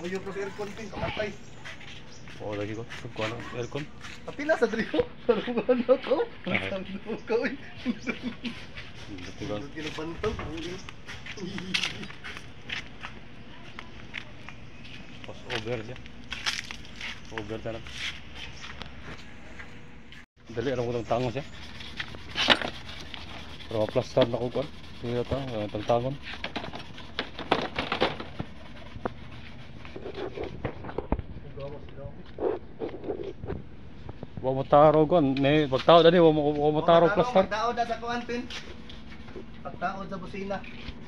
Uyo plus aircon pin kamatay. Oo lagi ko. Kuha ng aircon. Apila sa driho. Karuan na ko. Ang ko uy. Dito Kinabantog. pas over siya. Over na lang. Dali alam ko ng tangon siya. Pero plaster na ko kuan. Sige ta, tangon. Wa mo taro kon, ne pagtao dali wa mo taro plaster. Pagtao da sa kuan pin. Pagtao sa busina.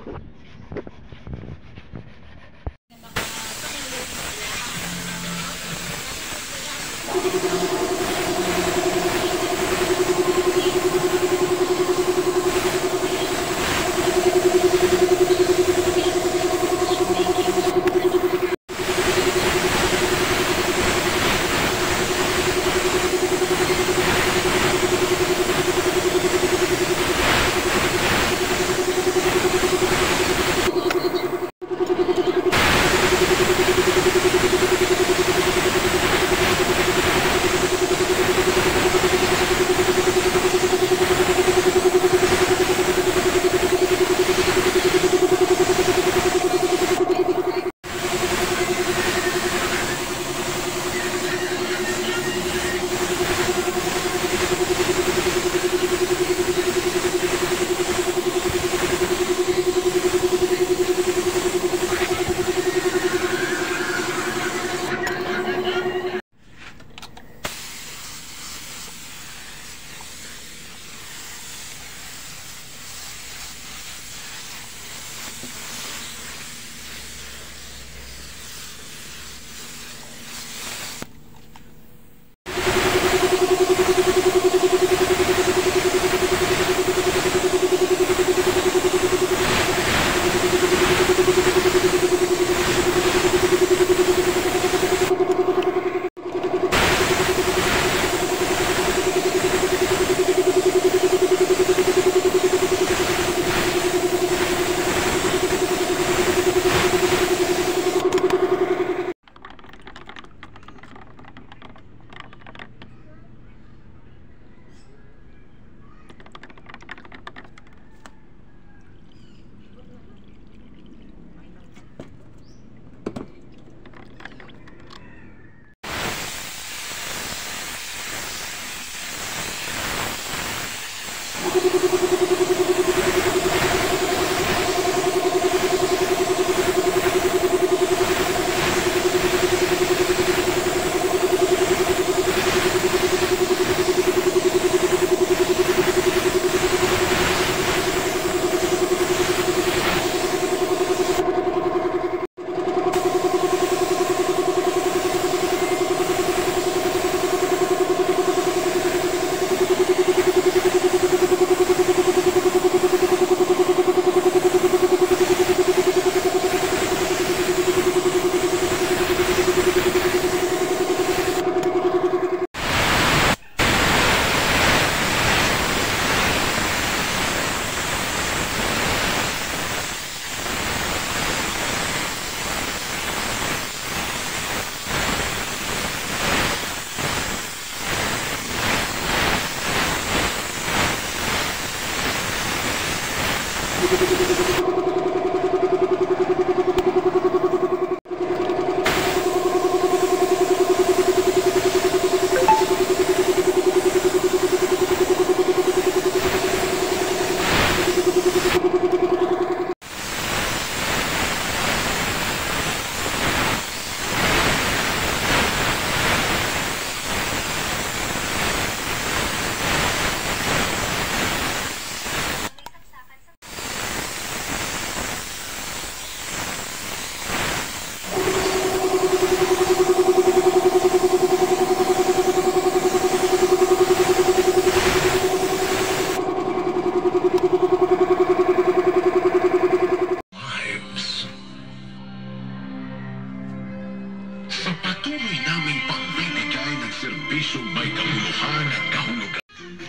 serbisyong may kabuluhan at kahulugan.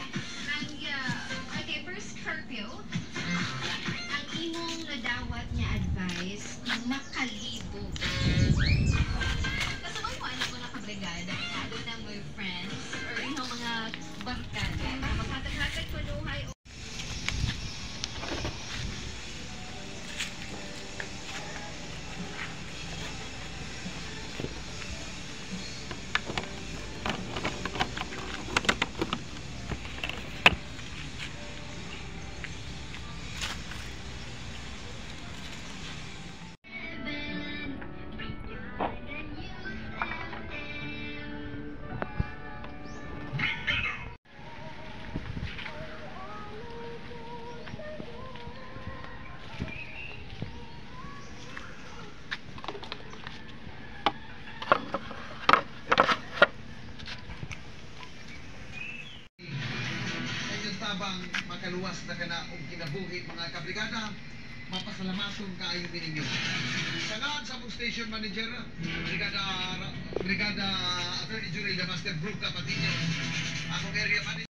Okay, first Scorpio, ang imong nadawat niya advice, makalibog. buhi mga kabrigada, mapasalamaton kaayo ninyo. Sangan sa mong station manager, Brigada Attorney General Master Brook Kapatinyo, akong area manager.